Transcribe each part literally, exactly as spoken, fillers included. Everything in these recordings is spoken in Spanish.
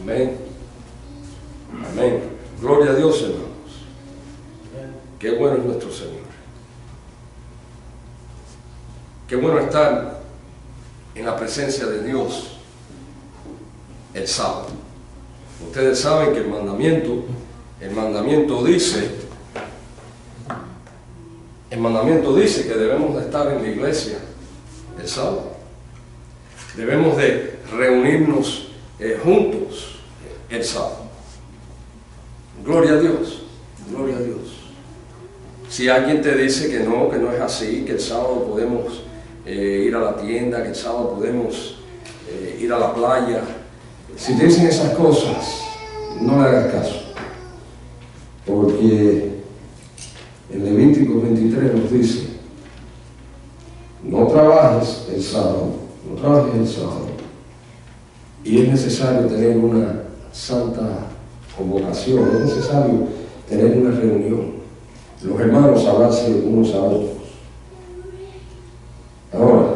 Amén. Amén. Gloria a Dios, hermanos. Qué bueno es nuestro Señor. Qué bueno estar en la presencia de Dios el sábado. Ustedes saben que el mandamiento, el mandamiento dice, el mandamiento dice que debemos de estar en la iglesia el sábado. Debemos de reunirnos eh, juntos el sábado. Gloria a Dios, gloria a Dios. Si alguien te dice que no, que no es así, que el sábado podemos eh, ir a la tienda, que el sábado podemos eh, ir a la playa, si te dicen esas cosas, no le hagas caso. Porque en Levítico veintitrés nos dice, no trabajes el sábado, no trabajes el sábado. Y es necesario tener una santa convocación, es necesario tener una reunión. Los hermanos hablarse unos a otros. Ahora,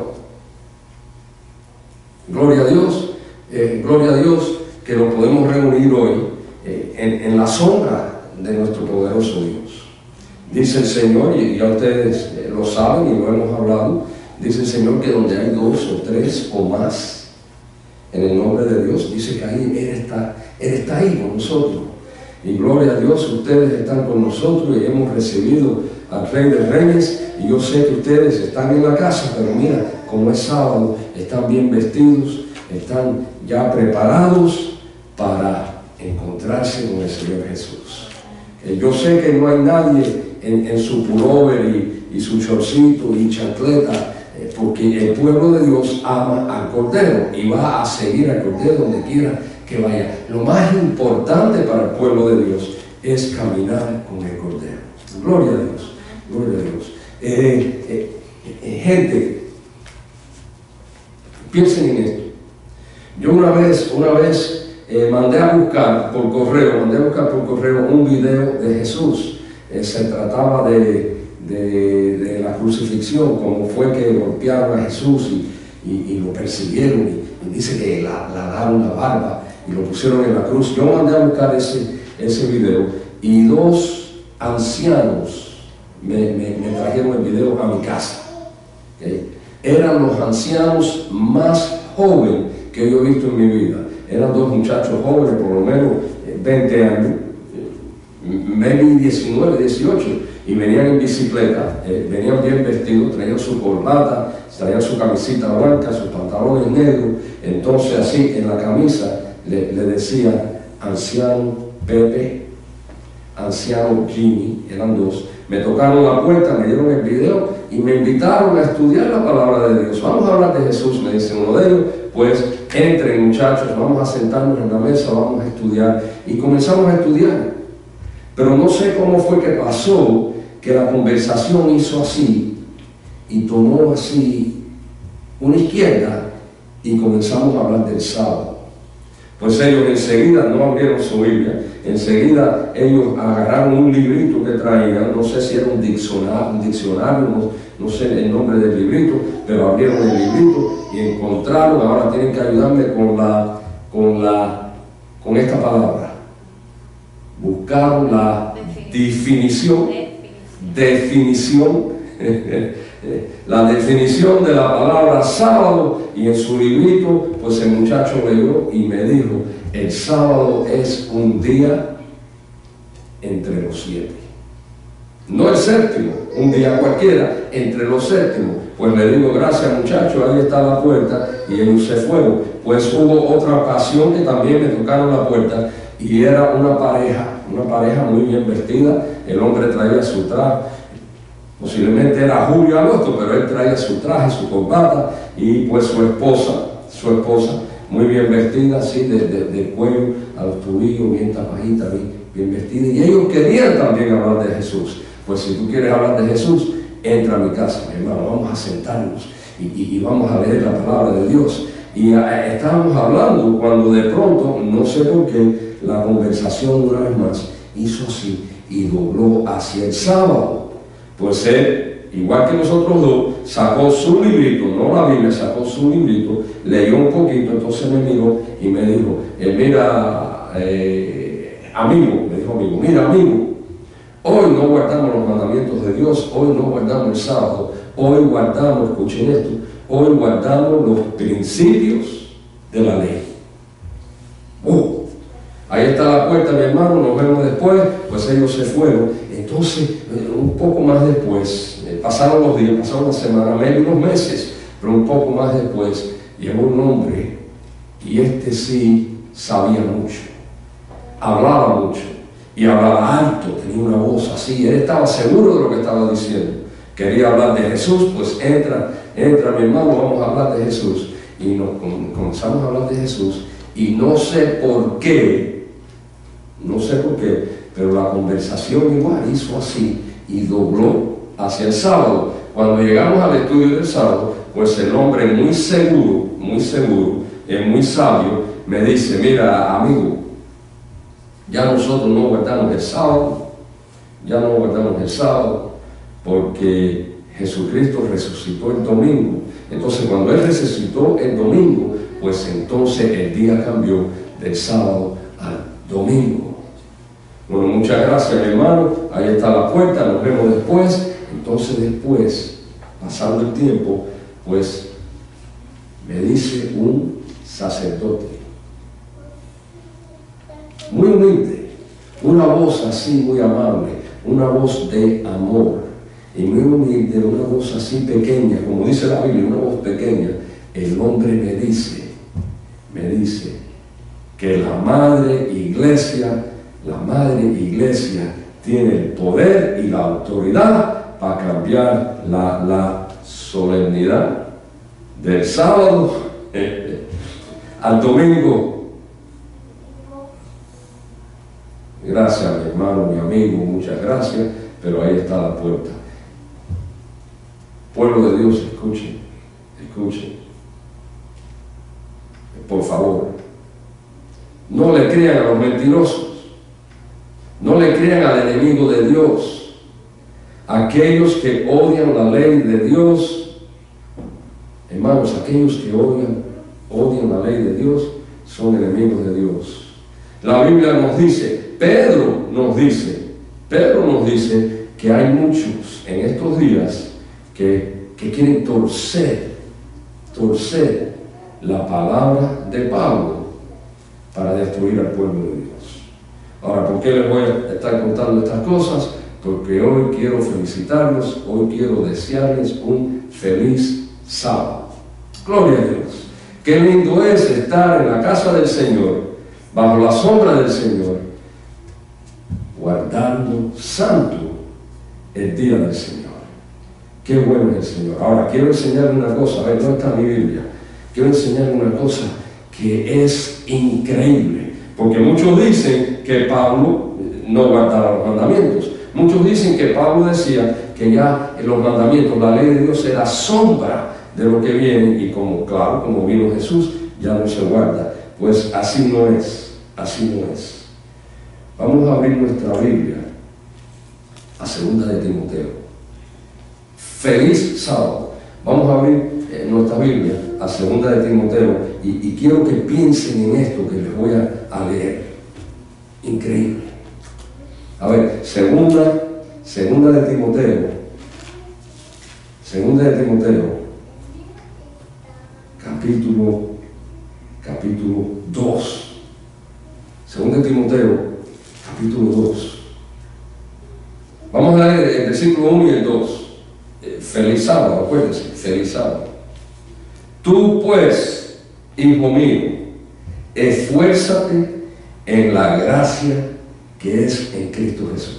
gloria a Dios, eh, gloria a Dios que nos podemos reunir hoy eh, en, en la sombra de nuestro poderoso Dios. Dice el Señor, y ya ustedes eh, lo saben y lo hemos hablado, dice el Señor que donde hay dos o tres o más en el nombre de Dios, dice que ahí Él está, Él está ahí con nosotros. Y gloria a Dios, ustedes están con nosotros y hemos recibido al Rey de Reyes. Y yo sé que ustedes están en la casa, pero mira, como es sábado, están bien vestidos, están ya preparados para encontrarse con el Señor Jesús. Eh, yo sé que no hay nadie en, en su pullover y, y su chorcito y chancleta, eh, porque el pueblo de Dios ama al Cordero y va a seguir al Cordero donde quiera que vaya. Lo más importante para el pueblo de Dios es caminar con el Cordero. Gloria a Dios, gloria a Dios. Eh, eh, eh, gente, piensen en esto. Yo una vez, una vez eh, mandé a buscar por correo, mandé a buscar por correo un video de Jesús. Eh, se trataba de, de, de la crucifixión, cómo fue que golpearon a Jesús y, y, y lo persiguieron y, y dice que la, la daron la barba y lo pusieron en la cruz. Yo mandé a buscar ese, ese video y dos ancianos me, me, me trajeron el video a mi casa. ¿Okay? Eran los ancianos más jóvenes que yo he visto en mi vida. Eran dos muchachos jóvenes, por lo menos veinte años, maybe diecinueve, dieciocho, y venían en bicicleta, eh, venían bien vestidos, traían su corbata, traían su camisita blanca, sus pantalones negros. Entonces así en la camisa le, le decía anciano Pepe, anciano Jimmy, eran dos. Me tocaron la puerta, me dieron el video y me invitaron a estudiar la palabra de Dios. Vamos a hablar de Jesús, me dice uno de ellos. Pues entren muchachos, vamos a sentarnos en la mesa, vamos a estudiar. Y comenzamos a estudiar. Pero no sé cómo fue que pasó que la conversación hizo así y tomó así una izquierda y comenzamos a hablar del sábado. Pues ellos enseguida no abrieron su Biblia, enseguida ellos agarraron un librito que traían, no sé si era un diccionario, un diccionario no, no sé el nombre del librito, pero abrieron el librito y encontraron, ahora tienen que ayudarme con la, con la, con esta palabra. Buscaron la definición, definición, la definición de la palabra sábado, y en su librito, pues el muchacho leyó y me dijo, el sábado es un día entre los siete. No el séptimo, un día cualquiera, entre los séptimos. Pues le digo, gracias muchachos, ahí está la puerta, y ellos se fueron. Pues hubo otra ocasión que también me tocaron la puerta, y era una pareja, una pareja muy bien vestida. El hombre traía su traje, posiblemente era julio, agosto, pero él traía su traje, su corbata, y pues su esposa, su esposa, muy bien vestida, así de, de, de cuello a los tobillos, bien tapadita, bien, bien vestida. Y ellos querían también hablar de Jesús. Pues si tú quieres hablar de Jesús, entra a mi casa, mi hermano, vamos a sentarnos y, y, y vamos a leer la palabra de Dios. Y a, estábamos hablando cuando de pronto, no sé por qué, la conversación una vez más hizo así y dobló hacia el sábado. Pues él igual que nosotros dos, sacó su librito, no la Biblia, sacó su librito, leyó un poquito, entonces me miró y me dijo, eh, mira, eh, amigo, me dijo amigo, mira amigo, hoy no guardamos los mandamientos de Dios, hoy no guardamos el sábado, hoy guardamos, escuchen esto, hoy guardamos los principios de la ley. Oh, ahí está la puerta, mi hermano, nos vemos después. Pues ellos se fueron. Entonces, un poco más después, eh, pasaron los días, pasaron una semana, medio unos meses, pero un poco más después, llegó un hombre, y este sí sabía mucho, hablaba mucho, y hablaba alto, tenía una voz así, él estaba seguro de lo que estaba diciendo. Quería hablar de Jesús, pues entra, entra mi hermano, vamos a hablar de Jesús. Y nos comenzamos a hablar de Jesús, y no sé por qué, no sé por qué, pero la conversación igual hizo así y dobló hacia el sábado. Cuando llegamos al estudio del sábado, pues el hombre muy seguro, muy seguro, eh, muy sabio, me dice, mira amigo, ya nosotros no guardamos el sábado, ya no guardamos el sábado, porque Jesucristo resucitó el domingo. Entonces cuando Él resucitó el domingo, pues entonces el día cambió del sábado al domingo. Bueno, muchas gracias mi hermano, ahí está la puerta, nos vemos después. Entonces después, pasando el tiempo, pues me dice un sacerdote, muy humilde, una voz así muy amable, una voz de amor, y muy humilde, una voz así pequeña, como dice la Biblia, una voz pequeña. El hombre me dice, me dice que la madre iglesia, la madre iglesia tiene el poder y la autoridad para cambiar la, la solemnidad del sábado eh, al domingo. Gracias mi hermano, mi amigo, muchas gracias, pero ahí está la puerta. Pueblo de Dios, escuchen, escuchen. Por favor, no le crean a los mentirosos, no le crean al enemigo de Dios. Aquellos que odian la ley de Dios, hermanos, aquellos que odian, odian la ley de Dios, son enemigos de Dios. La Biblia nos dice, Pedro nos dice, Pedro nos dice que hay muchos en estos días que, que quieren torcer, torcer la palabra de Pablo para destruir al pueblo de Dios. Ahora, ¿por qué les voy a estar contando estas cosas? Porque hoy quiero felicitarlos, hoy quiero desearles un feliz sábado. Gloria a Dios. Qué lindo es estar en la casa del Señor, bajo la sombra del Señor, guardando santo el día del Señor. Qué bueno es el Señor. Ahora, quiero enseñarle una cosa, a ver, no está en mi Biblia. Quiero enseñarle una cosa que es increíble, porque muchos dicen que Pablo no guardaba los mandamientos. Muchos dicen que Pablo decía que ya en los mandamientos, la ley de Dios era sombra de lo que viene, y como, claro, como vino Jesús, ya no se guarda. Pues así no es, así no es. Vamos a abrir nuestra Biblia a segunda de Timoteo. Feliz sábado. Vamos a abrir eh, nuestra Biblia a segunda de Timoteo, y, y quiero que piensen en esto que les voy a, a leer. Increíble. A ver, segunda, segunda de Timoteo, segunda de Timoteo, capítulo, capítulo dos. Segunda de Timoteo, capítulo dos. Vamos a leer el versículo uno y el dos. Feliz sábado, acuérdense, feliz sábado. Tú pues, hijo mío, esfuérzate en la gracia que es en Cristo Jesús.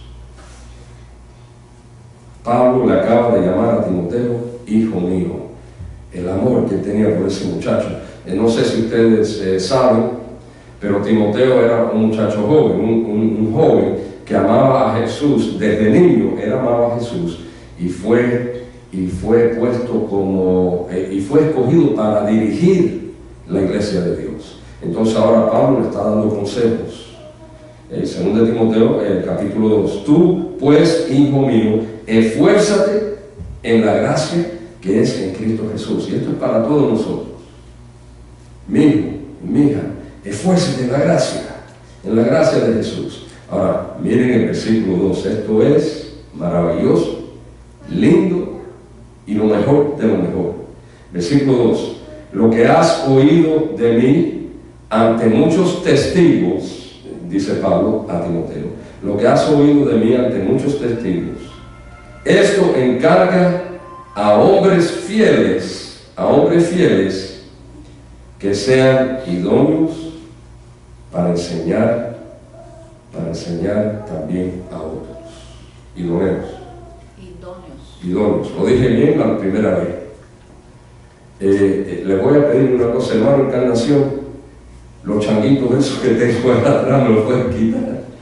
Pablo le acaba de llamar a Timoteo hijo mío, el amor que tenía por ese muchacho. Eh, no sé si ustedes eh, saben, pero Timoteo era un muchacho joven, un, un, un joven que amaba a Jesús, desde niño él amaba a Jesús, y fue, y fue puesto como, eh, y fue escogido para dirigir la iglesia de Dios. Entonces ahora Pablo le está dando consejos. El segundo de Timoteo, el capítulo dos. Tú, pues, hijo mío, esfuérzate en la gracia que es en Cristo Jesús. Y esto es para todos nosotros. Mi hijo, mi hija, esfuérzate en la gracia, en la gracia de Jesús. Ahora, miren el versículo dos. Esto es maravilloso, lindo y lo mejor de lo mejor. Versículo dos. Lo que has oído de mí ante muchos testigos, dice Pablo a Timoteo, lo que has oído de mí ante muchos testigos, esto encarga a hombres fieles, a hombres fieles que sean idóneos para enseñar, para enseñar también a otros. Idóneos. Idóneos. Idóneos. Lo dije bien la primera vez. Eh, eh, les voy a pedir una cosa, hermano Encarnación, los changuitos esos que tengo atrás me los pueden quitar.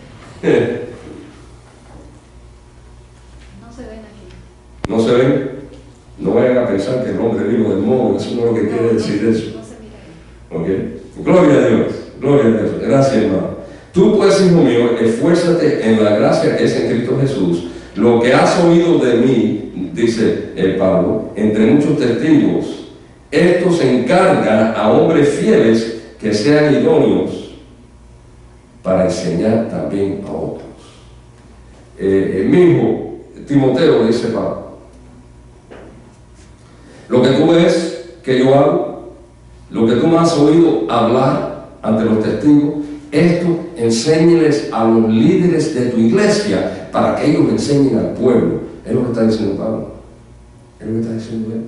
No se ven aquí. ¿No se ven? No vayan a pensar que el hombre vino del modo, eso no es lo que quiere decir eso. No se mira ahí. ¿Ok? Gloria a Dios, gloria a Dios. Gracias, hermano. Tú pues, hijo mío, esfuérzate en la gracia que es en Cristo Jesús. Lo que has oído de mí, dice el Pablo, entre muchos testigos, esto se encarga a hombres fieles que sean idóneos para enseñar también a otros. Eh, eh, mi hijo, Timoteo, dice Pablo, lo que tú ves que yo hago, lo que tú me has oído hablar ante los testigos, esto enséñales a los líderes de tu iglesia para que ellos enseñen al pueblo. Es lo que está diciendo Pablo. Es lo que está diciendo él.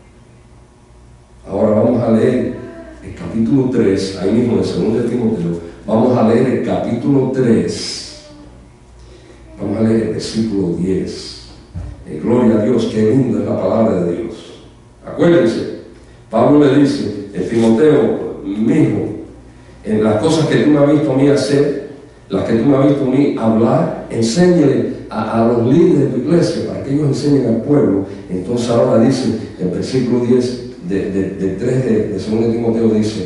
Ahora vamos a leer el capítulo tres, ahí mismo de segundo de Timoteo. Vamos a leer el capítulo tres. Vamos a leer el versículo diez. Eh, gloria a Dios, qué linda es la palabra de Dios. Acuérdense, Pablo le dice, el Timoteo, mi hijo, en las cosas que tú me has visto a mí hacer, las que tú me has visto a mí hablar, enséñale a, a los líderes de tu iglesia para que ellos enseñen al pueblo. Entonces ahora dice, el versículo diez de, de, de tres de, de segundo de Timoteo dice,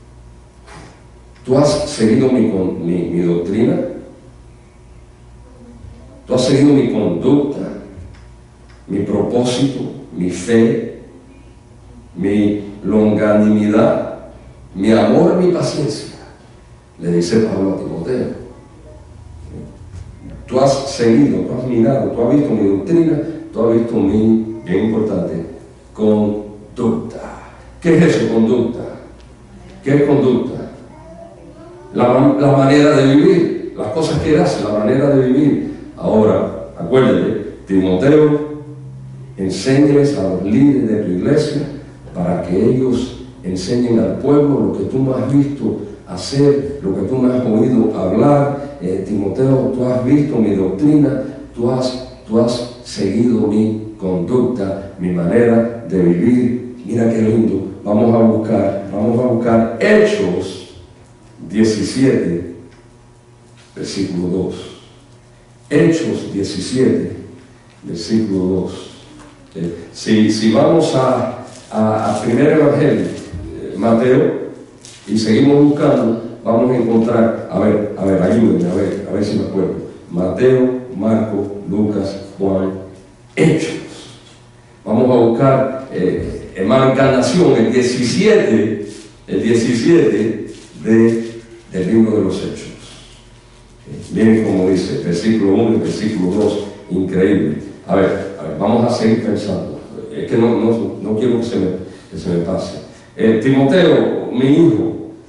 tú has seguido mi, mi, mi doctrina, tú has seguido mi conducta, mi propósito, mi fe, mi longanimidad, mi amor, mi paciencia, le dice Pablo a Timoteo. Tú has seguido, tú has mirado, tú has visto mi doctrina, tú has visto mi, bien importante, conducta. ¿Qué es eso, conducta? ¿Qué es conducta? La, la manera de vivir, las cosas que hace, la manera de vivir. Ahora, acuérdate, Timoteo, enséñales a los líderes de tu iglesia para que ellos enseñen al pueblo lo que tú me has visto hacer, lo que tú me has oído hablar. Eh, Timoteo, tú has visto mi doctrina, tú has, tú has seguido mi conducta, mi manera de vivir. Mira qué lindo. Vamos a buscar, vamos a buscar Hechos diecisiete, versículo dos. Hechos diecisiete, versículo dos. Eh, si, si vamos a, a, a primer evangelio, eh, Mateo, y seguimos buscando, vamos a encontrar, a ver, a ver, ayúdenme, a ver, a ver si me acuerdo. Mateo, Marcos, Lucas, Juan, Hechos. Vamos a buscar, eh, hermano Encarnación, el diecisiete, el diecisiete de, del libro de los Hechos. Eh, miren como dice, versículo uno y versículo dos, increíble. A ver, a ver, vamos a seguir pensando. Es que no, no, no quiero que se me, que se me pase. Eh, Timoteo, mi hijo,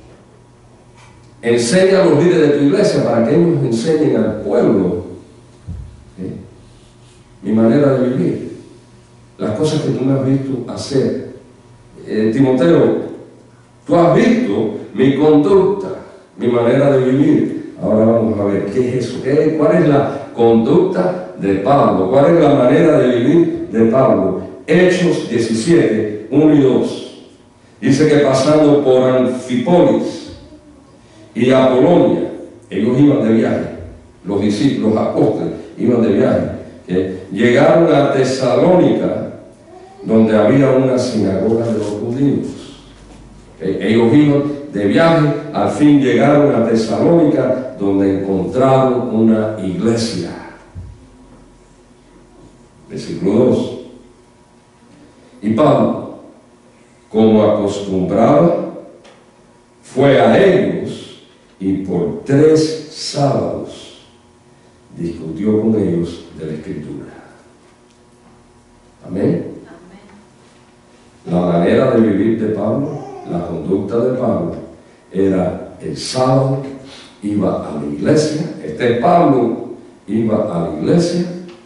enseña a los líderes de tu iglesia para que ellos enseñen al pueblo ¿eh? mi manera de vivir, las cosas que tú me has visto hacer. Eh, Timoteo, tú has visto mi conducta, mi manera de vivir. Ahora vamos a ver qué es eso, ¿Qué, cuál es la conducta de Pablo, cuál es la manera de vivir de Pablo. Hechos diecisiete, uno y dos. Dice que pasando por Anfípolis y Apolonia, ellos iban de viaje, los discípulos, los apóstoles iban de viaje, ¿eh? Llegaron a Tesalónica, donde había una sinagoga de los judíos. ¿Eh? Ellos iban de viaje, al fin llegaron a Tesalónica, donde encontraron una iglesia. Versículo dos. Y Pablo, como acostumbraba, fue a ellos y por tres sábados discutió con ellos de la Escritura. Amén. La manera de vivir de Pablo, la conducta de Pablo, era el sábado, iba a la iglesia. Este Pablo iba a la iglesia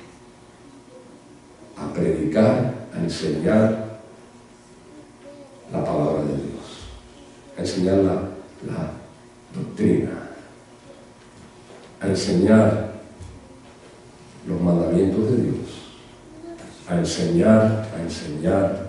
a predicar, a enseñar la palabra de Dios, a enseñar la, la doctrina, a enseñar los mandamientos de Dios, a enseñar, a enseñar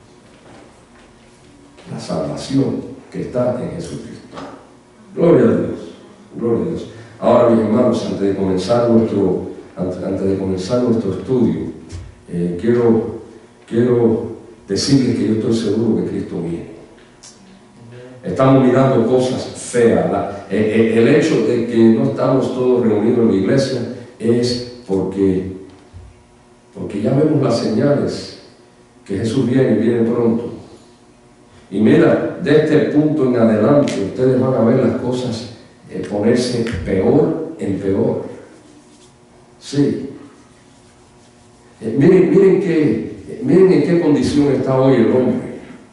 la salvación que está en Jesucristo. Gloria a Dios, gloria a Dios. Ahora, mis hermanos, antes de comenzar nuestro, antes, antes de comenzar nuestro estudio, eh, quiero, quiero decirles que yo estoy seguro que Cristo viene. Estamos mirando cosas feas. La, eh, el hecho de que no estamos todos reunidos en la iglesia es porque, porque ya vemos las señales que Jesús viene y viene pronto. Y mira, de este punto en adelante ustedes van a ver las cosas eh, ponerse peor en peor. Sí. Eh, miren, miren, que, eh, miren en qué condición está hoy el hombre.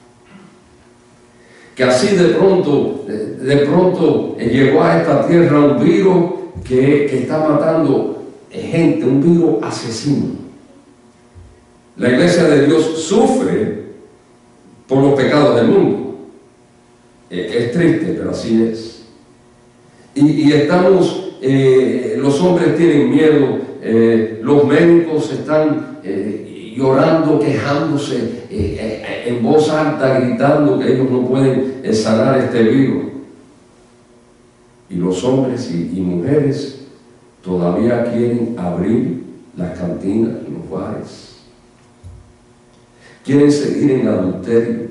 Que así de pronto, de, de pronto eh, llegó a esta tierra un virus que, que está matando eh, gente, un virus asesino. La iglesia de Dios sufre por los pecados del mundo. Eh, es triste, pero así es. Y, y estamos, eh, los hombres tienen miedo, eh, los médicos están eh, llorando, quejándose, eh, eh, en voz alta, gritando que ellos no pueden eh, sanar este virus. Y los hombres y, y mujeres todavía quieren abrir las cantinas, los bares. Quieren seguir en adulterio.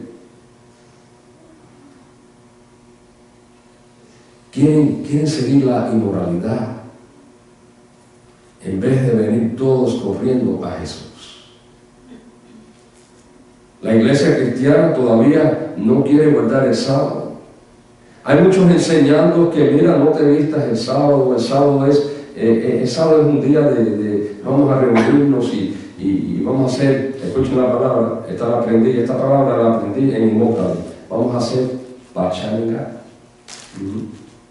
Quieren, quieren seguir la inmoralidad. En vez de venir todos corriendo a Jesús. La iglesia cristiana todavía no quiere guardar el sábado. Hay muchos enseñando que, mira, no te vistas el sábado. El sábado es, eh, el sábado es un día de, de vamos a reunirnos y Y, y vamos a hacer, escuchen la palabra, esta la aprendí, esta palabra la aprendí en Inmortal. Vamos a hacer pachanga. Uh-huh.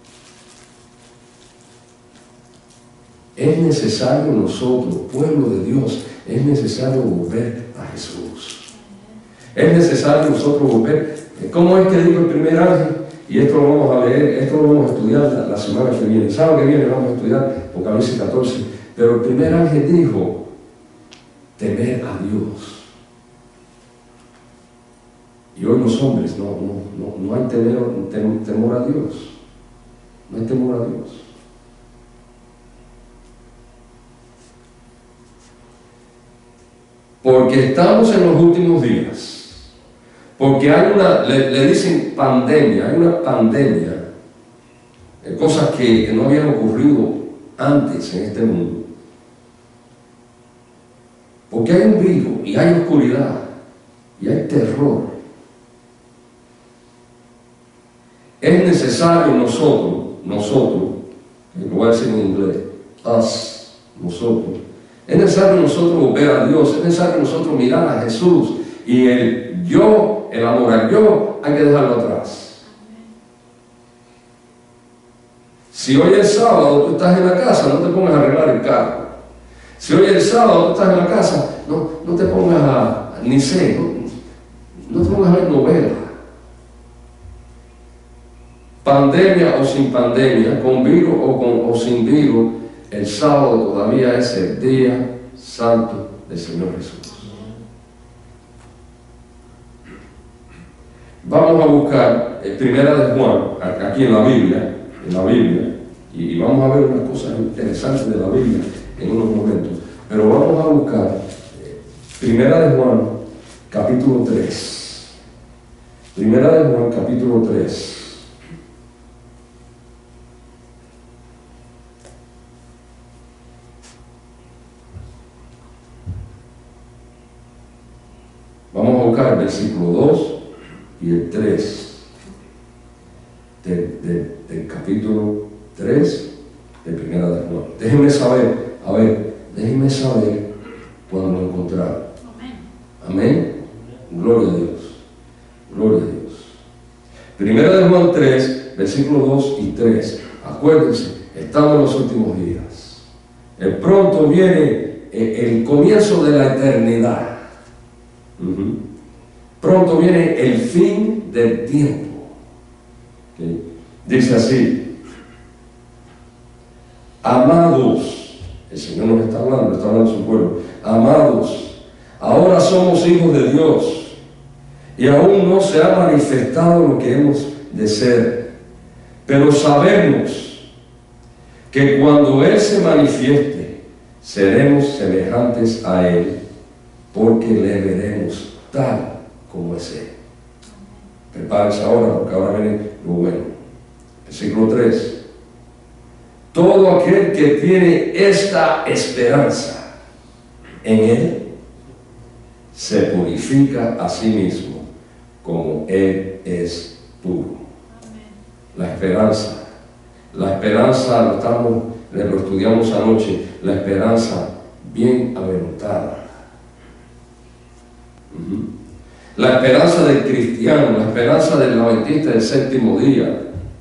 Es necesario nosotros, pueblo de Dios, es necesario volver a Jesús. Es necesario nosotros volver. ¿Cómo es que dijo el primer ángel? Y esto lo vamos a leer, esto lo vamos a estudiar la, la semana que viene. El sábado que viene vamos a estudiar Apocalipsis catorce. Pero el primer ángel dijo: temer a Dios. Y hoy los hombres no, no, no, no hay temor, tem, temor a Dios. No hay temor a Dios. Porque estamos en los últimos días. Porque hay una, le, le dicen pandemia, hay una pandemia, de cosas que, que no habían ocurrido antes en este mundo. Porque hay un virus y hay oscuridad y hay terror. Es necesario nosotros, nosotros, lo voy a decir en inglés, us, nosotros, es necesario nosotros volver a Dios, es necesario nosotros mirar a Jesús y el yo, el amor al yo, hay que dejarlo atrás. Si hoy es sábado, tú estás en la casa, no te pongas a arreglar el carro. Si hoy es sábado, tú estás en la casa, no, no te pongas a, ni sé, no, no te pongas a ver novelas. Pandemia o sin pandemia, con virus o, con, o sin virus, el sábado todavía es el día santo del Señor Jesús. Vamos a buscar eh, Primera de Juan, aquí en la Biblia, en la Biblia, y, y vamos a ver unas cosas interesantes de la Biblia en unos momentos, pero vamos a buscar eh, Primera de Juan, capítulo tres. Primera de Juan, capítulo tres. Vamos a buscar el versículo dos y el tres de, de, del capítulo tres de Primera de Juan. Déjenme saber, a ver, déjenme saber cuando lo encontraron. Amén. Amén. Gloria a Dios. Gloria a Dios. Primera de Juan tres, versículos dos y tres. Acuérdense, estamos en los últimos días. El pronto viene el comienzo de la eternidad. Uh-huh. Pronto viene el fin del tiempo. ¿Okay? Dice así: amados, el Señor nos está hablando, está hablando a su pueblo. Amados, ahora somos hijos de Dios y aún no se ha manifestado lo que hemos de ser, pero sabemos que cuando Él se manifieste seremos semejantes a Él, porque le veremos tal como es Él. Prepárense ahora, porque ahora viene lo bueno. Versículo tres. Todo aquel que tiene esta esperanza en Él se purifica a sí mismo como Él es puro. La esperanza, la esperanza, lo, estamos, lo estudiamos anoche, la esperanza bienaventurada. Uh-huh. La esperanza del cristiano, la esperanza del adventista del séptimo día,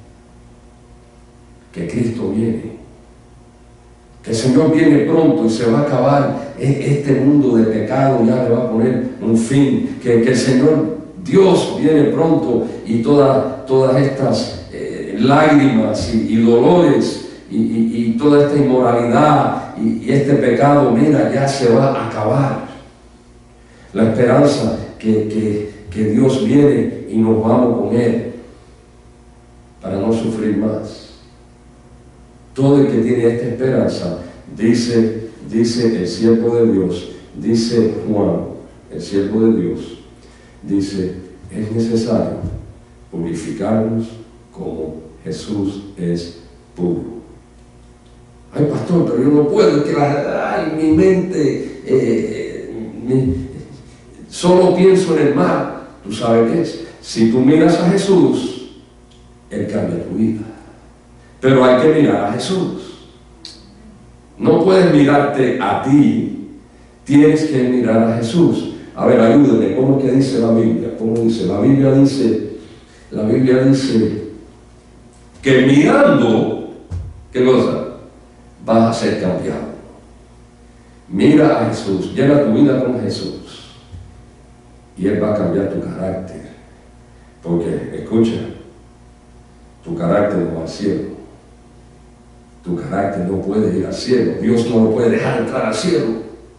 que Cristo viene, que el Señor viene pronto y se va a acabar este mundo de pecado, ya le va a poner un fin, que, que el Señor Dios viene pronto y toda, todas estas eh, lágrimas y, y dolores y, y, y toda esta inmoralidad y, y este pecado, mira, ya se va a acabar. La esperanza que, que, que Dios viene y nos vamos con Él para no sufrir más. Todo el que tiene esta esperanza, dice, dice el siervo de Dios, dice Juan, el siervo de Dios, dice, es necesario purificarnos como Jesús es puro. Ay, pastor, pero yo no puedo, es que la, ay, mi mente, eh, mi, solo pienso en el mal. ¿Tú sabes qué es? Si tú miras a Jesús, Él cambia tu vida. Pero hay que mirar a Jesús. No puedes mirarte a ti, tienes que mirar a Jesús. A ver, ayúdenme, ¿cómo que dice la Biblia? ¿Cómo dice? La Biblia dice, la Biblia dice que mirando, ¿qué cosa? Vas a ser cambiado. Mira a Jesús, llena tu vida con Jesús y Él va a cambiar tu carácter. Porque, escucha, tu carácter no va al cielo. Tu carácter no puede ir al cielo. Dios no lo puede dejar entrar al cielo.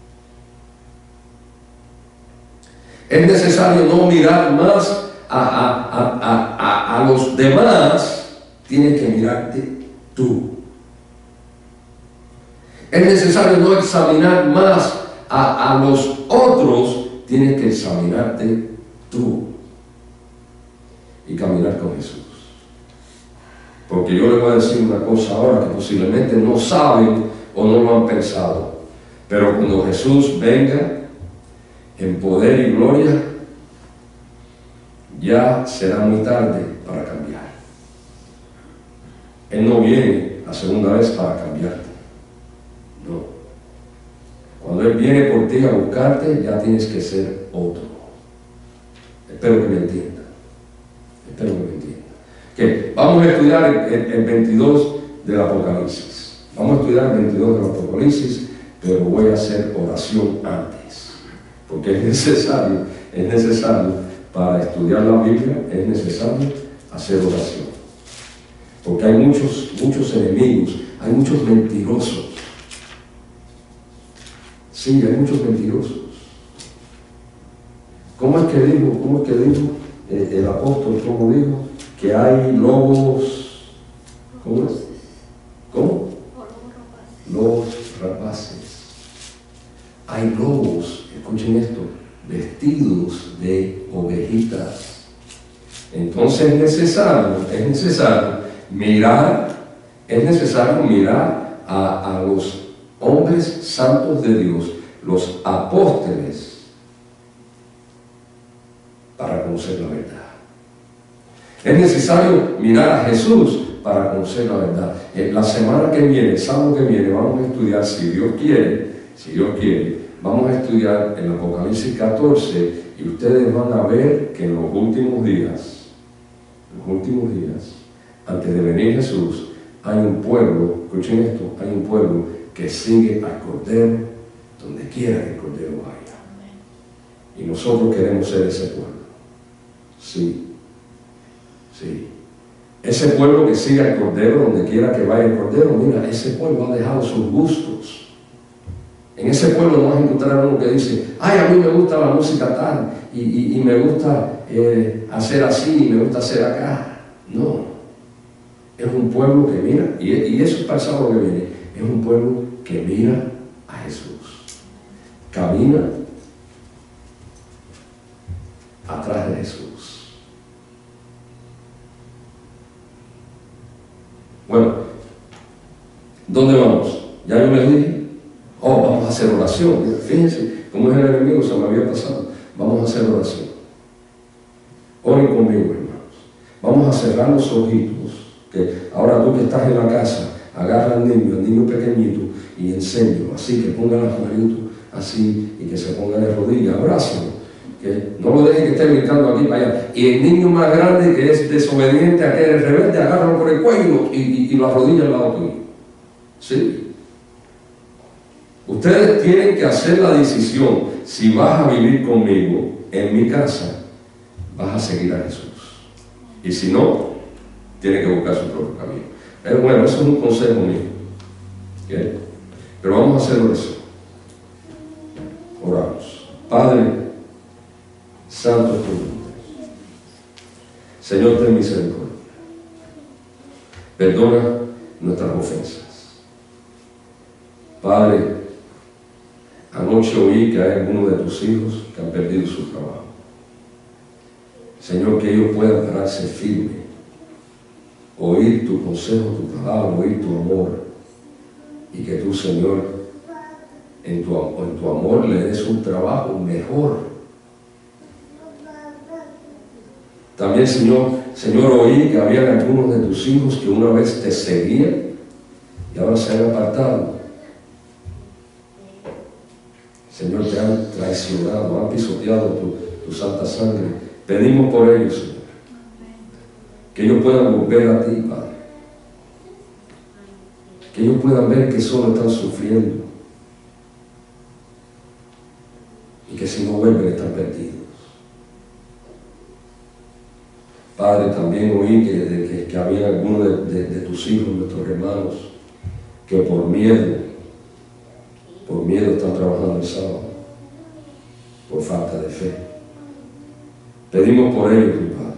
Es necesario no mirar más a, a, a, a, a los demás. Tienes que mirarte tú. Es necesario no examinar más a, a los otros. Tienes que examinarte tú y caminar con Jesús. Porque yo les voy a decir una cosa ahora que posiblemente no saben o no lo han pensado. Pero cuando Jesús venga en poder y gloria, ya será muy tarde para cambiar. Él no viene la segunda vez para cambiarte. No. Cuando Él viene por ti a buscarte, ya tienes que ser otro. Espero que me entiendan. Espero que me entiendan. Okay. Vamos a estudiar el, el veintidós del Apocalipsis. Vamos a estudiar el veintidós del Apocalipsis, pero voy a hacer oración antes. Porque es necesario, es necesario para estudiar la Biblia, es necesario hacer oración. Porque hay muchos, muchos enemigos, hay muchos mentirosos. Sí, hay muchos mentirosos. ¿Cómo es que dijo, cómo es que dijo eh, el apóstol, cómo dijo? Que hay lobos, ¿cómo es? ¿Cómo? Lobos rapaces. Hay lobos, escuchen esto, vestidos de ovejitas. Entonces es necesario, es necesario mirar, es necesario mirar a, a los hombres santos de Dios, los apóstoles, conocer la verdad. Es necesario mirar a Jesús para conocer la verdad. La semana que viene, el sábado que viene, vamos a estudiar, si Dios quiere, si Dios quiere, vamos a estudiar el Apocalipsis catorce y ustedes van a ver que en los últimos días, los últimos días, antes de venir Jesús, hay un pueblo, escuchen esto, hay un pueblo que sigue al Cordero donde quiera que el Cordero vaya. Y nosotros queremos ser ese pueblo. Sí, sí. Ese pueblo que sigue al Cordero donde quiera que vaya el Cordero, mira, ese pueblo ha dejado sus gustos. En ese pueblo no vas a encontrar uno que dice, ay, a mí me gusta la música tal, y, y, y me gusta eh, hacer así, y me gusta hacer acá. No. Es un pueblo que mira, y, y eso es para el sábado que viene, es un pueblo que mira a Jesús. Camina atrás de Jesús. Bueno, ¿dónde vamos? Ya yo les dije, oh, vamos a hacer oración. Fíjense, como es el enemigo, se me había pasado. Vamos a hacer oración. Oren conmigo, hermanos. Vamos a cerrar los ojitos. Que ahora tú que estás en la casa, agarra al niño, al niño pequeñito, y enséñalo, así que ponga las manitos así, y que se ponga de rodillas, abrázalo, que no lo deje que esté brincando aquí para allá. Y el niño más grande que es desobediente, aquel rebelde, agárralo por el cuello y, y, y lo arrodilla al lado tuyo. ¿Sí? Ustedes tienen que hacer la decisión, si vas a vivir conmigo en mi casa, vas a seguir a Jesús. Y si no, tiene que buscar su propio camino. Pero bueno, eso es un consejo mío. ¿Okay? Pero vamos a hacer oración. Oramos. Padre, santo es tu nombre. Señor, ten misericordia. Perdona nuestras ofensas. Padre, anoche oí que hay algunos de tus hijos que han perdido su trabajo. Señor, que ellos puedan pararse firmes, oír tu consejo, tu palabra, oír tu amor, y que tú, Señor, en tu, en tu amor le des un trabajo mejor. También, Señor, Señor, oí que había algunos de tus hijos que una vez te seguían y ahora se han apartado. Señor, te han traicionado, han pisoteado tu, tu santa sangre. Pedimos por ellos, Señor, que ellos puedan volver a ti, Padre. Que ellos puedan ver que solo están sufriendo y que si no vuelven están perdidos. Padre, también oí que, de, que, que había algunos de, de, de tus hijos, nuestros hermanos, que por miedo, por miedo están trabajando el sábado, por falta de fe. Pedimos por ellos, mi Padre,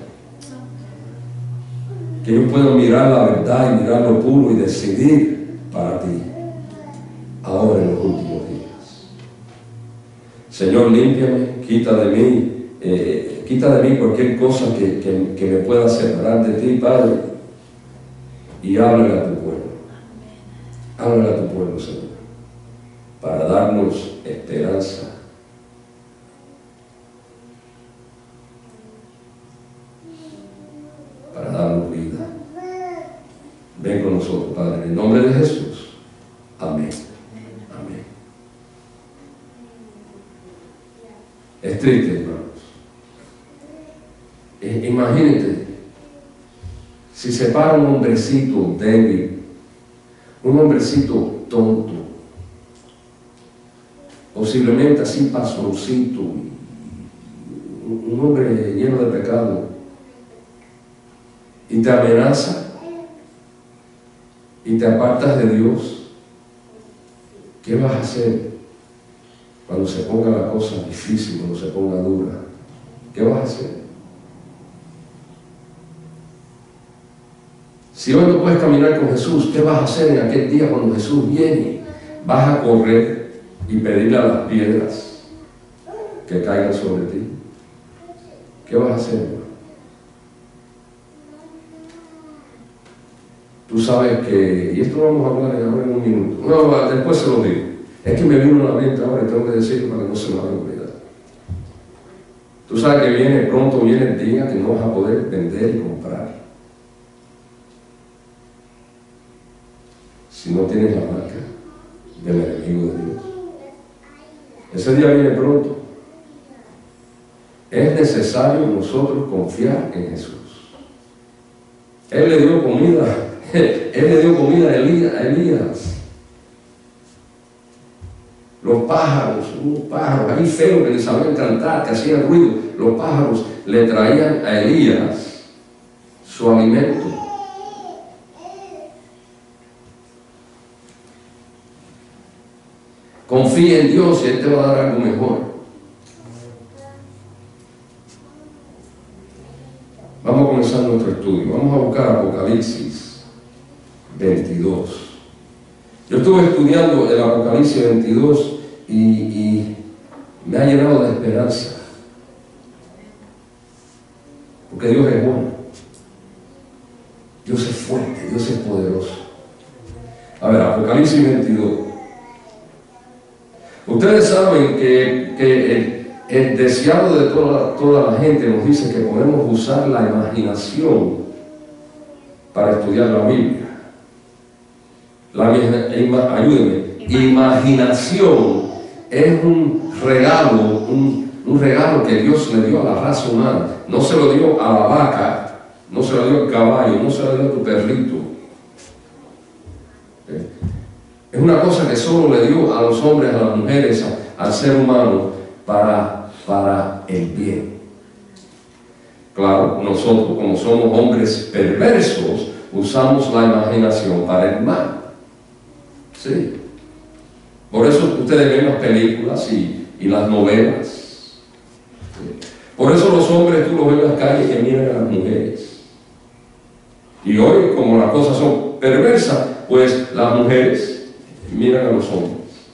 que ellos puedan mirar la verdad y mirar lo puro y decidir para ti, ahora en los últimos días. Señor, límpiame, quita de mí, eh, quita de mí cualquier cosa que, que, que me pueda separar de ti, Padre, y háblale a tu pueblo. Háblale a tu pueblo, Señor, para darnos esperanza. Para darnos vida. Ven con nosotros, Padre, en el nombre de Jesús. Amén. Amén. Es triste, hermanos. Eh, imagínate, si se para un hombrecito débil, un hombrecito tonto, posiblemente así pasoncito, un hombre lleno de pecado, y te amenaza y te apartas de Dios, ¿qué vas a hacer cuando se ponga la cosa difícil, cuando se ponga dura? ¿Qué vas a hacer? Si hoy no puedes caminar con Jesús, ¿qué vas a hacer en aquel día cuando Jesús viene? ¿Vas a correr y pedirle a las piedras que caigan sobre ti? ¿Qué vas a hacer, hermano? Tú sabes que, y esto lo vamos a hablar ahora en un minuto, no, después se lo digo, es que me vino a la mente ahora y tengo que decirlo para que no se me vaya a olvidar. Tú sabes que viene, pronto viene el día que no vas a poder vender y comprar si no tienes la marca del enemigo de Dios. Ese día viene pronto. Es necesario nosotros confiar en Jesús. Él le dio comida, él le dio comida a Elías. A Elías. Los pájaros, unos pájaros ahí feos que les sabían cantar, que hacían ruido, los pájaros le traían a Elías su alimento. Confía en Dios y Él te va a dar algo mejor. Vamos a comenzar nuestro estudio. Vamos a buscar Apocalipsis veintidós. Yo estuve estudiando el Apocalipsis veintidós y, y me ha llenado de esperanza. Porque Dios es bueno. Dios es fuerte, Dios es poderoso. A ver, Apocalipsis veintidós. Ustedes saben que, que el, el deseado de toda, toda la gente nos dice que podemos usar la imaginación para estudiar la Biblia. La, ayúdenme, imaginación es un regalo, un, un regalo que Dios le dio a la raza humana. No se lo dio a la vaca, no se lo dio al caballo, no se lo dio a tu perrito. ¿Eh? Es una cosa que solo le dio a los hombres, a las mujeres, a, al ser humano para, para el bien. Claro, nosotros como somos hombres perversos, usamos la imaginación para el mal. Sí. Por eso ustedes ven las películas y, y las novelas. Sí. Por eso los hombres tú los ves en las calles que miran a las mujeres. Y hoy, como las cosas son perversas, pues las mujeres miran a los hombres.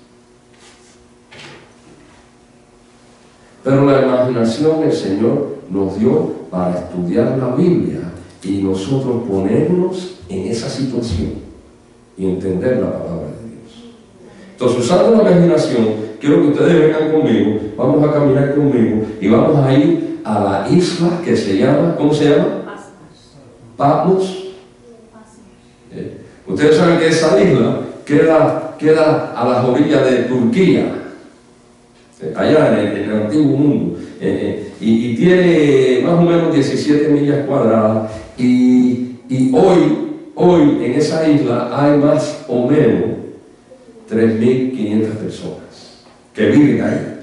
Pero la imaginación el Señor nos dio para estudiar la Biblia y nosotros ponernos en esa situación y entender la palabra de Dios. Entonces, usando la imaginación, quiero que ustedes vengan conmigo, vamos a caminar conmigo y vamos a ir a la isla que se llama, ¿cómo se llama? Patmos. Eh, ustedes saben que esa isla queda, queda a las orillas de Turquía, eh, allá en el, en el antiguo mundo, eh, eh, y, y tiene más o menos diecisiete millas cuadradas, y, y hoy, hoy en esa isla hay más o menos tres mil quinientas personas que viven ahí.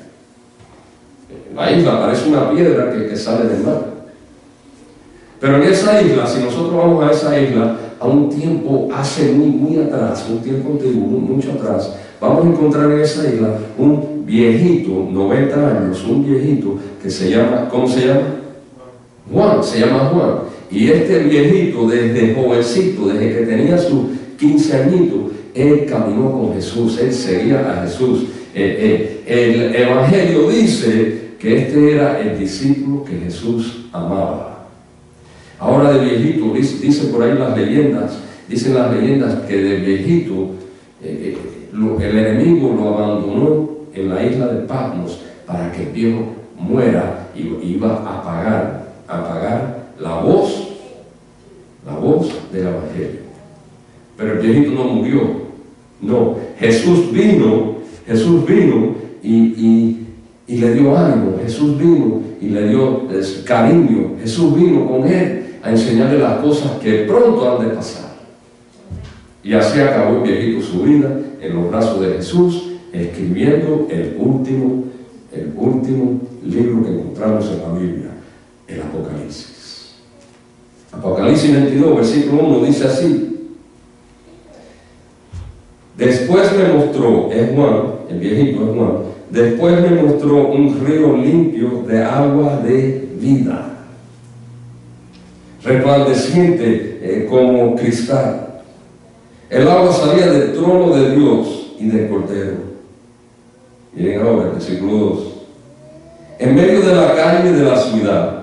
La isla parece una piedra que, que sale del mar. Pero en esa isla, si nosotros vamos a esa isla, a un tiempo hace muy, muy atrás, un tiempo antiguo, mucho atrás, vamos a encontrar en esa isla un viejito, noventa años, un viejito que se llama, ¿cómo se llama? Juan, se llama Juan. Y este viejito, desde jovencito, desde que tenía sus quince añitos, él caminó con Jesús, él seguía a Jesús. Eh, eh, el Evangelio dice que este era el discípulo que Jesús amaba. Ahora de viejito, dice, dice por ahí las leyendas, dicen las leyendas que de viejito eh, lo, el enemigo lo abandonó en la isla de Patmos para que el viejo muera y iba a apagar, a apagar la voz, la voz del Evangelio. Pero el viejito no murió, no, Jesús vino, Jesús vino y, y, y le dio ánimo, Jesús vino y le dio eh, cariño, Jesús vino con él a enseñarle las cosas que pronto han de pasar. Y así acabó el viejito su vida en los brazos de Jesús, escribiendo el último, el último libro que encontramos en la Biblia, el Apocalipsis. Apocalipsis veintidós, versículo uno, dice así: después me mostró, es Juan, el viejito es Juan, después me mostró un río limpio de agua de vida, resplandeciente eh, como cristal. El agua salía del trono de Dios y del Cordero. Miren ahora el versículo dos. En medio de la calle de la ciudad,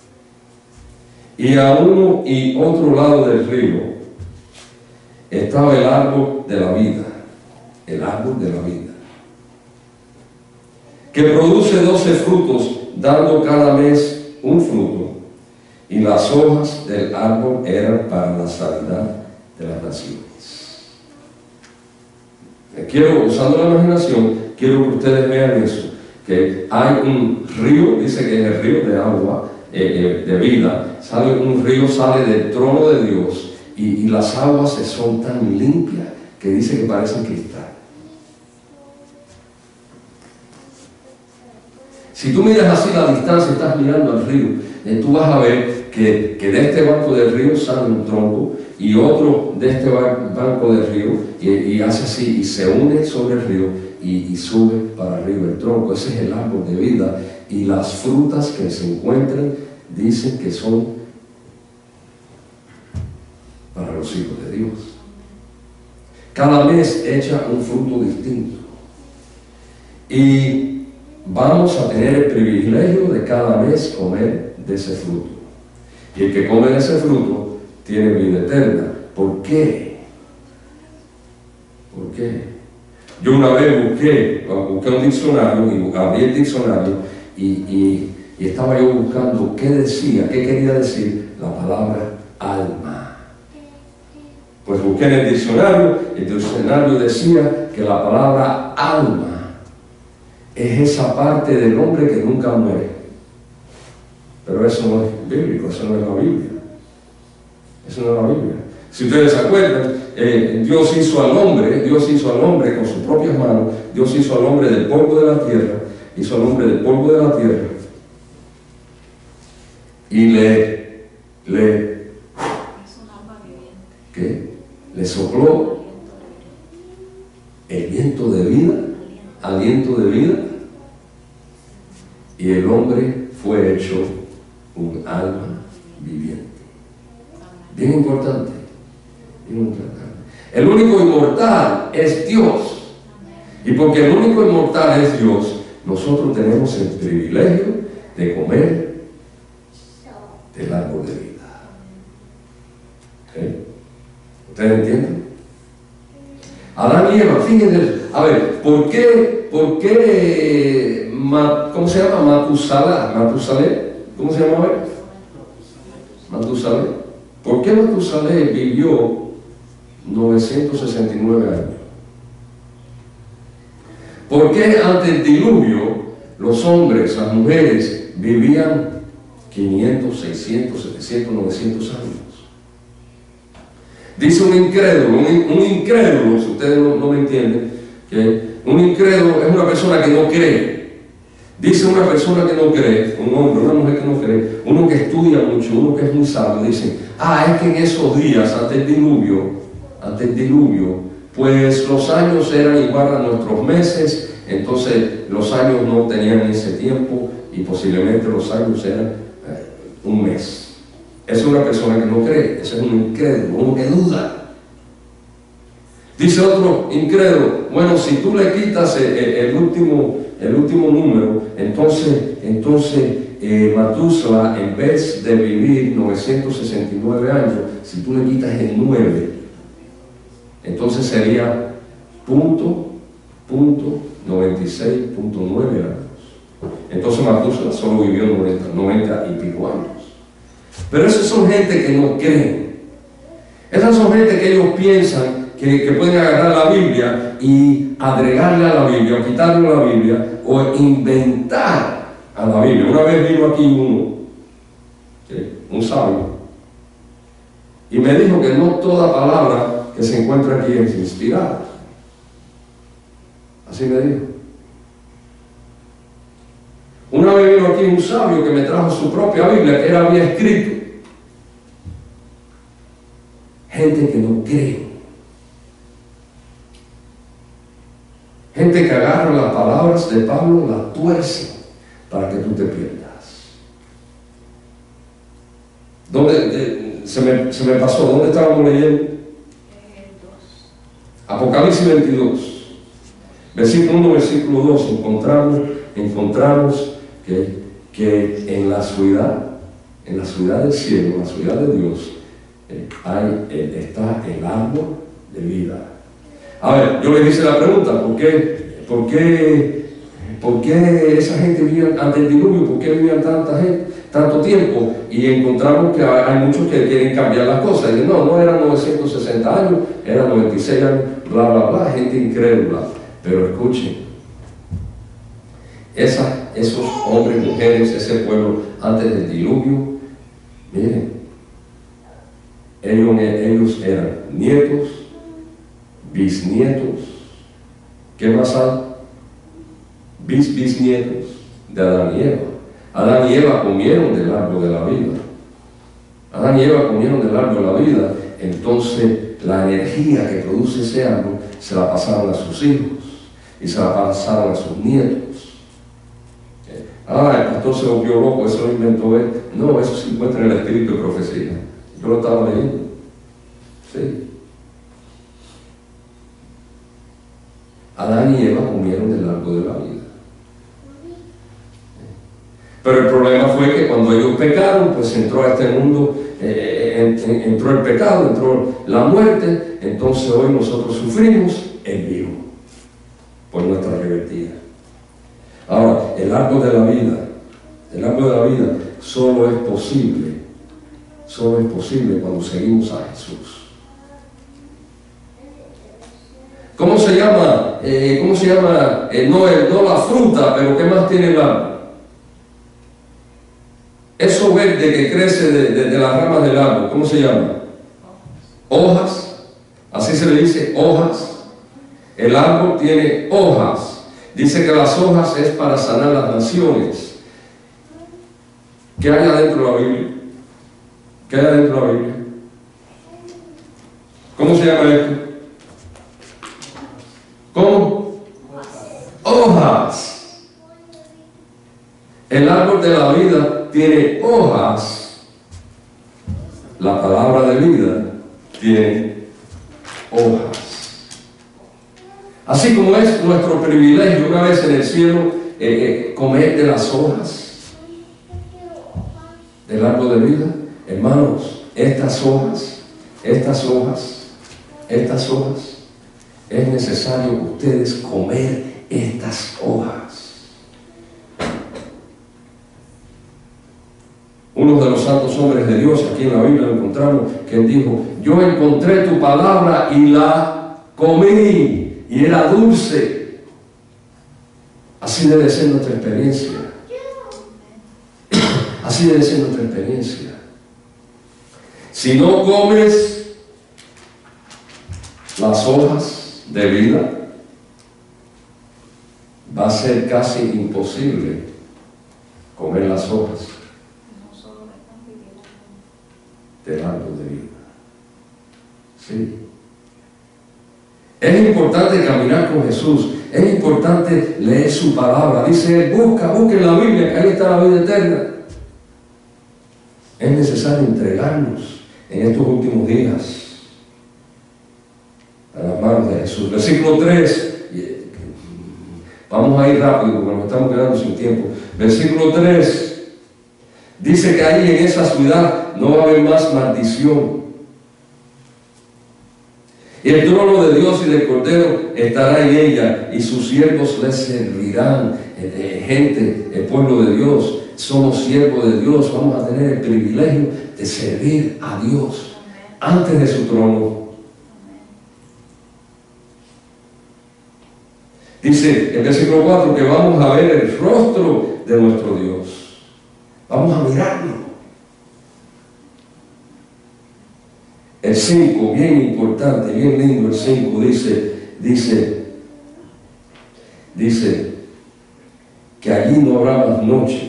y a uno y otro lado del río, estaba el árbol de la vida, el árbol de la vida, que produce doce frutos dando cada mes un fruto, y las hojas del árbol eran para la sanidad de las naciones. Quiero, usando la imaginación, quiero que ustedes vean eso, que hay un río, dice que es el río de agua, eh, eh, de vida, sale un río, sale del trono de Dios, y, y las aguas son tan limpias que dice que parecen cristal. Si tú miras así la distancia, estás mirando al río, eh, tú vas a ver que, que de este banco del río sale un tronco y otro de este banco del río y, y hace así y se une sobre el río y, y sube para arriba el tronco. Ese es el árbol de vida, y las frutas que se encuentran dicen que son para los hijos de Dios. Cada mes echa un fruto distinto y vamos a tener el privilegio de cada mes comer de ese fruto. Y el que come de ese fruto tiene vida eterna. ¿Por qué? ¿Por qué? Yo una vez busqué, busqué un diccionario y abrí el diccionario y, y, y estaba yo buscando qué decía, qué quería decir la palabra alma. Pues busqué en el diccionario, el diccionario decía que la palabra alma es esa parte del hombre que nunca muere. Pero eso no es bíblico, eso no es la Biblia. Eso no es la Biblia. Si ustedes se acuerdan, eh, Dios hizo al hombre, Dios hizo al hombre con sus propias manos, Dios hizo al hombre del polvo de la tierra, hizo al hombre del polvo de la tierra, y le, le, Es un alma viviente. ¿qué? Le sopló el viento de vida, aliento de vida, y el hombre fue hecho un alma viviente. Bien importante, bien importante. El único inmortal es Dios, y porque el único inmortal es Dios, nosotros tenemos el privilegio de comer del árbol de vida. ¿Okay? ¿Ustedes entienden? Adán y Eva, fíjense, a ver, ¿por qué, por qué, ¿cómo se llama? Matusalá, Matusalé, ¿cómo se llama? Matusalé. ¿Por qué Matusalé vivió novecientos sesenta y nueve años? ¿Por qué ante el diluvio los hombres, las mujeres vivían quinientos, seiscientos, setecientos, novecientos años? Dice un incrédulo, un, un incrédulo, si ustedes no, no me entienden, que un incrédulo es una persona que no cree. Dice una persona que no cree, un hombre, una mujer que no cree, uno que estudia mucho, uno que es muy sabio, dice, ah, es que en esos días, ante el diluvio, ante el diluvio, pues los años eran igual a nuestros meses, entonces los años no tenían ese tiempo y posiblemente los años eran eh, un mes. Esa es una persona que no cree, ese es un incrédulo, uno que duda. Dice otro incrédulo, bueno, si tú le quitas el, el, el, último, el último número, entonces, entonces eh, Matusla, en vez de vivir novecientos sesenta y nueve años, si tú le quitas el nueve, entonces sería punto, punto, noventa y seis punto nueve años. Entonces Matusla solo vivió noventa, noventa y pico años. Pero esas son gente que no creen. Esas son gente que ellos piensan que, que pueden agarrar la Biblia y agregarle a la Biblia, o quitarle a la Biblia, o inventar a la Biblia. Una vez vino aquí uno, ¿sí? un sabio, y me dijo que no toda palabra que se encuentra aquí es inspirada. Así me dijo. Una vez vino aquí un sabio que me trajo su propia Biblia que él había escrito. Gente que no cree. Gente que agarra las palabras de Pablo, las tuerce para que tú te pierdas. ¿Dónde, eh, se, me, se me pasó, ¿dónde estábamos leyendo? Apocalipsis veintidós. Versículo uno, versículo dos, encontramos, encontramos que, que en la ciudad, en la ciudad del cielo, en la ciudad de Dios, eh, hay, eh, está el árbol de vida. A ver, yo les hice la pregunta, ¿por qué, por qué, ¿por qué esa gente vivía ante el diluvio? ¿Por qué vivían tanta gente, tanto tiempo? Y encontramos que hay muchos que quieren cambiar las cosas. Y dicen, no, no eran novecientos sesenta años, eran noventa y seis años, bla, bla, bla, gente incrédula. Pero escuchen, esa, esos hombres, mujeres, ese pueblo antes del diluvio, miren, ellos, ellos eran nietos, bisnietos, ¿qué más hay? Bis, bisnietos de Adán y Eva. Adán y Eva comieron del árbol de la vida. Adán y Eva comieron del árbol de la vida. Entonces la energía que produce ese árbol se la pasaron a sus hijos y se la pasaron a sus nietos. Ah, el pastor se volvió loco, eso lo inventó él. No, eso se encuentra en el espíritu de profecía. Yo lo estaba leyendo. Sí. Adán y Eva comieron del árbol de la vida. Pero el problema fue que cuando ellos pecaron, pues entró a este mundo, eh, entró el pecado, entró la muerte. Entonces hoy nosotros sufrimos el vivo por nuestra rebeldía. Ahora, el árbol de la vida, el árbol de la vida solo es posible, solo es posible cuando seguimos a Jesús. ¿Cómo se llama? Eh, ¿Cómo se llama? Eh, no, el, no la fruta, pero ¿qué más tiene el árbol? Eso verde que crece de, de, de las ramas del árbol, ¿cómo se llama? Hojas. Así se le dice, hojas. El árbol tiene hojas. Dice que las hojas es para sanar las naciones. ¿Qué hay adentro de la Biblia? ¿Qué hay adentro de la Biblia? ¿Cómo se llama esto? ¿Cómo? Hojas. El árbol de la vida tiene hojas. La palabra de vida tiene hojas. Así como es nuestro privilegio una vez en el cielo eh, eh, comer de las hojas del árbol de vida, hermanos, estas hojas, estas hojas, estas hojas, es necesario ustedes comer estas hojas. Uno de los santos hombres de Dios, aquí en la Biblia lo encontramos, que él dijo, yo encontré tu palabra y la comí, y era dulce. Así debe ser nuestra experiencia. Así debe ser nuestra experiencia. Si no comes las hojas de vida, va a ser casi imposible comer las hojas del árbol de vida. Sí. Es importante caminar con Jesús, es importante leer su palabra. Dice él, busca, busca en la Biblia, que ahí está la vida eterna. Es necesario entregarnos en estos últimos días a las manos de Jesús. Versículo tres, vamos a ir rápido porque nos estamos quedando sin tiempo. Versículo tres, dice que ahí en esa ciudad no va a haber más maldición. Y el trono de Dios y del Cordero estará en ella, y sus siervos les servirán. Eh, gente, el pueblo de Dios, somos siervos de Dios, vamos a tener el privilegio de servir a Dios antes de su trono. Dice el versículo cuatro que vamos a ver el rostro de nuestro Dios. Vamos a mirarlo. El cinco, bien importante, bien lindo el cinco, dice, dice, dice que allí no habrá más noche.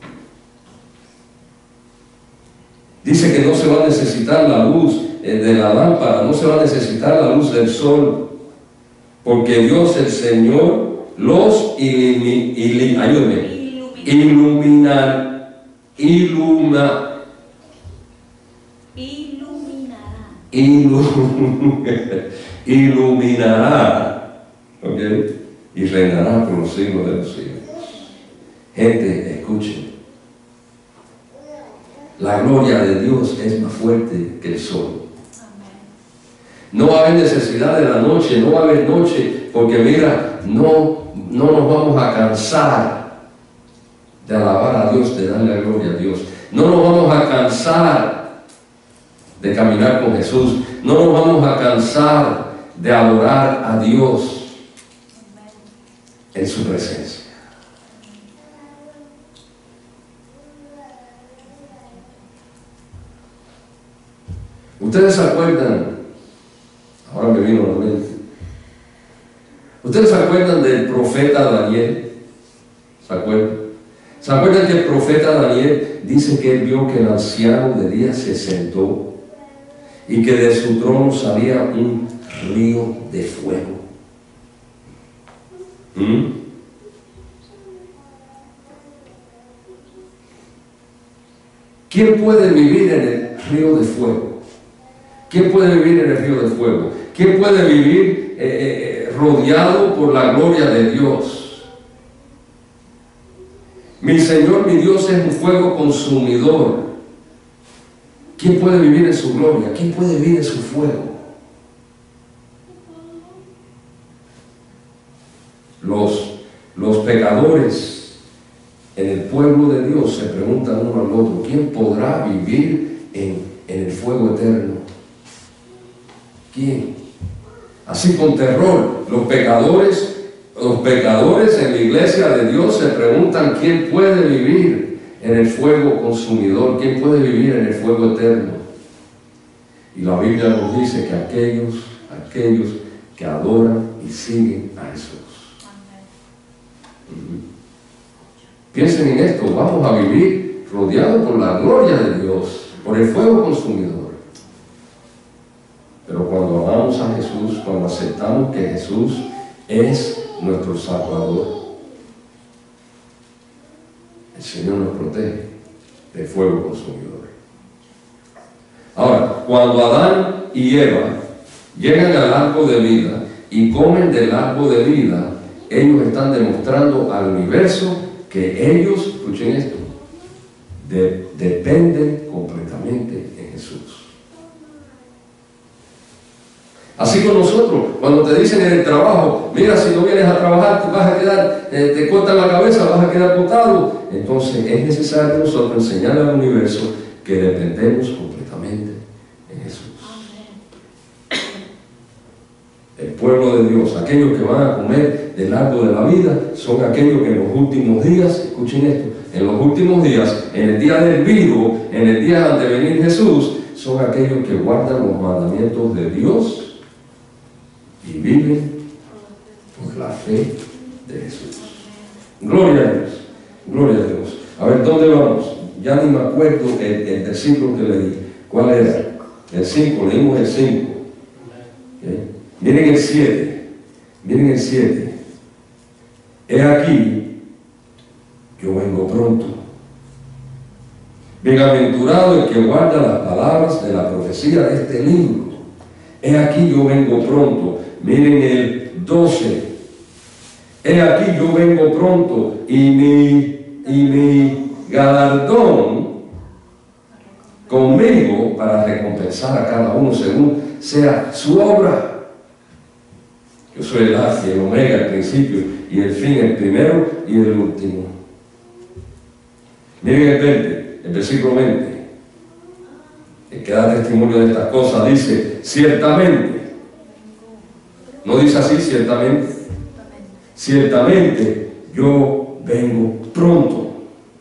Dice que no se va a necesitar la luz de la lámpara, no se va a necesitar la luz del sol, porque Dios el Señor los ilumi, ili, ayúdeme, iluminar, ilumina, Ilum, iluminará, ¿okay? Y reinará por los siglos de los siglos. Gente, escuchen, la gloria de Dios es más fuerte que el sol. No va a haber necesidad de la noche, no va a haber noche, porque mira, no, no nos vamos a cansar de alabar a Dios, de darle la gloria a Dios. No nos vamos a cansar de caminar con Jesús. No nos vamos a cansar de adorar a Dios en su presencia. Ustedes se acuerdan, ahora me vino a la mente, ustedes se acuerdan del profeta Daniel. ¿Se acuerdan? ¿Se acuerdan que el profeta Daniel dice que él vio que el anciano de día se sentó y que de su trono salía un río de fuego? ¿Mm? ¿Quién puede vivir en el río de fuego? ¿Quién puede vivir en el río de fuego? ¿Quién puede vivir eh, eh, rodeado por la gloria de Dios? Mi Señor, mi Dios es un fuego consumidor. ¿Quién puede vivir en su gloria? ¿Quién puede vivir en su fuego? Los, los pecadores en el pueblo de Dios se preguntan uno al otro: ¿quién podrá vivir en, en el fuego eterno? ¿Quién? Así con terror, los pecadores, los pecadores en la iglesia de Dios se preguntan: ¿quién puede vivir en el fuego consumidor? ¿Quién puede vivir en el fuego eterno? Y la Biblia nos dice que aquellos, aquellos que adoran y siguen a Jesús. Uh-huh. Piensen en esto: vamos a vivir rodeados por la gloria de Dios, por el fuego consumidor. Pero cuando amamos a Jesús, cuando aceptamos que Jesús es nuestro Salvador, el Señor nos protege del fuego consumidor. Ahora, cuando Adán y Eva llegan al árbol de vida y comen del árbol de vida, ellos están demostrando al universo que ellos, escuchen esto, de, dependen completamente en Jesús. Así con nosotros, cuando te dicen en el trabajo: mira, si no vienes a trabajar, te vas a quedar, eh, te cortan la cabeza, vas a quedar botado. Entonces es necesario nosotros enseñarle al universo que dependemos completamente en Jesús. El pueblo de Dios, aquellos que van a comer del árbol de la vida, son aquellos que en los últimos días, escuchen esto, en los últimos días, en el día del virgo, en el día de venir Jesús, son aquellos que guardan los mandamientos de Dios y viven por la fe de Jesús. Gloria a Dios, gloria a Dios. A ver, ¿dónde vamos? Ya ni me acuerdo el, el versículo que leí. ¿Cuál era? El cinco, leímos el cinco. ¿Okay? Miren el siete, miren el siete. He aquí, yo vengo pronto. Bienaventurado el que guarda las palabras de la profecía de este libro. He aquí, yo vengo pronto. Miren el doce. He aquí, yo vengo pronto, y mi, y mi galardón conmigo para recompensar a cada uno según sea su obra. Yo soy el alfa y el omega, el principio y el fin, el primero y el último. Miren el veinte, el versículo veinte. El que da testimonio de estas cosas dice: ciertamente. No dice así, ciertamente. Ciertamente yo vengo pronto.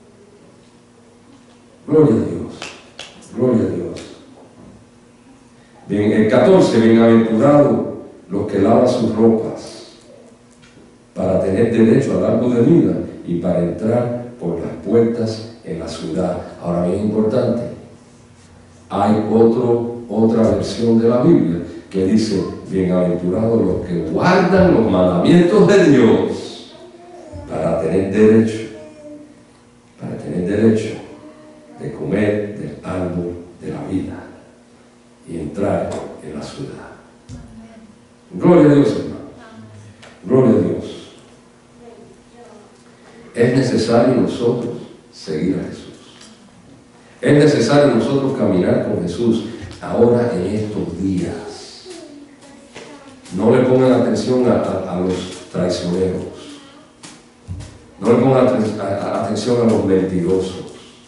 Gloria a Dios. Gloria a Dios. Bien, el catorce, bienaventurados los que lavan sus ropas para tener derecho al árbol de vida y para entrar por las puertas en la ciudad. Ahora, bien importante, hay otro, otra versión de la Biblia que dice: bienaventurados los que guardan los mandamientos de Dios para tener derecho, para tener derecho de comer del árbol de la vida y entrar en la ciudad. Gloria a Dios, hermano. Gloria a Dios. Es necesario nosotros seguir a Jesús. Es necesario nosotros caminar con Jesús ahora en estos días. No le pongan atención a, a, a, los, traicioneros. No le pongan aten- a- a- atención a los mentirosos.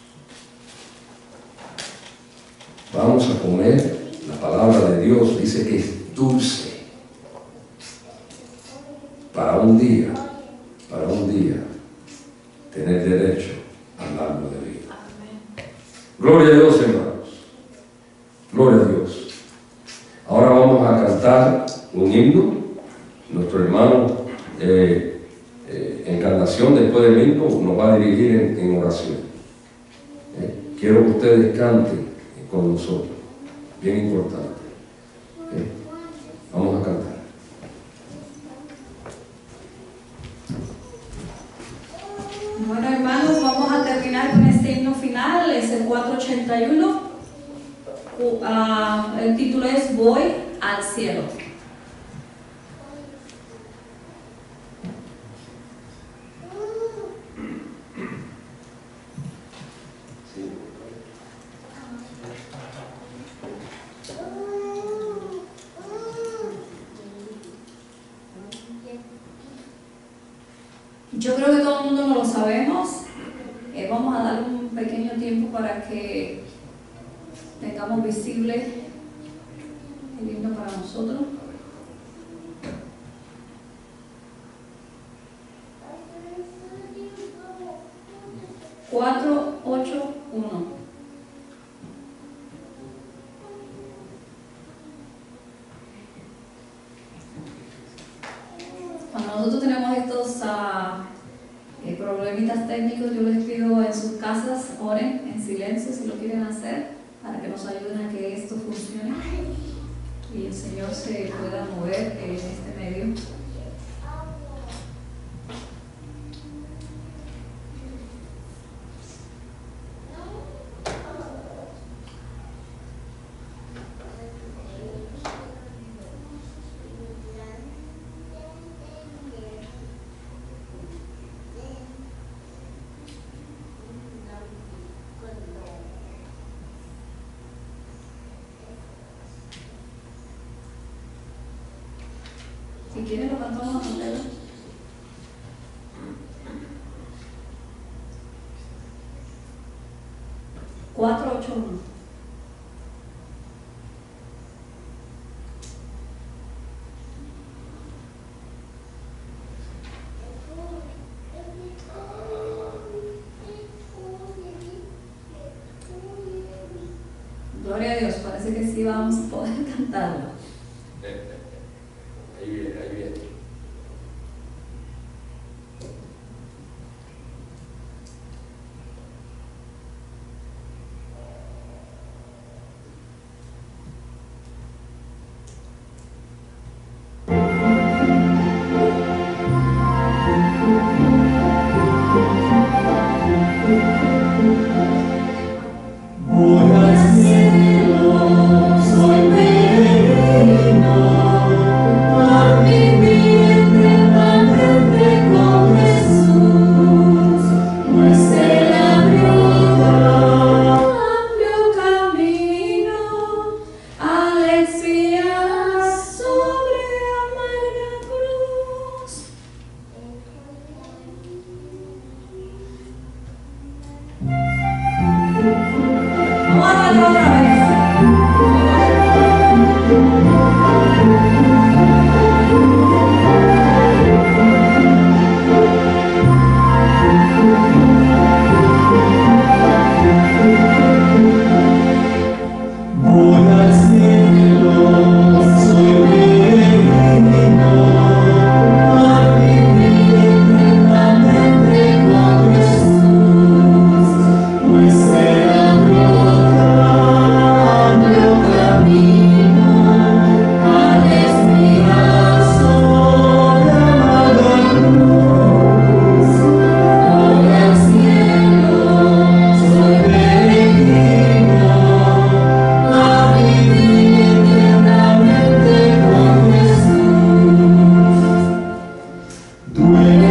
Vamos a comer la palabra de Dios. Dice que es dulce para un día, para un día tener derecho al árbol de vida. Gloria a Dios, hermanos. Gloria a Dios. Ahora vamos a cantar un himno. Nuestro hermano eh, eh, Encarnación, después del himno, nos va a dirigir en, en oración. Eh, quiero que ustedes canten con nosotros. Bien importante. Eh, vamos a cantar. Bueno, hermanos, vamos a terminar con este himno final, es el cuatrocientos ochenta y uno. Uh, el título es Voy al cielo. Yo creo que todo el mundo no lo sabemos. Eh, vamos a dar un pequeño tiempo para que tengamos visible el himno para nosotros. cuatro ocho uno. Cuando nosotros tenemos estos uh, eh, problemitas técnicos, yo les pido en sus casas, oren en silencio si lo quieren hacer, para que nos ayuden a que esto funcione y el Señor se pueda mover en este medio. Si quieren lo cantamos a capela. cuatro ocho uno. Gloria a Dios, parece que sí vamos a poder cantarlo. Ahí viene, ahí viene. Voy al cielo, soy peregrino, a vivir eternamente con Jesús, pues Él abrió amplio camino al expiar sobre amarga cruz. Vamos a cantar otra vez. Voy al cielo, soy peregrino, a vivir eternamente con Jesús, pues Él abrió amplio camino al expiar sobre amarga cruz. Voy al cielo, soy peregrino, a vivir eternamente con Jesús. Duele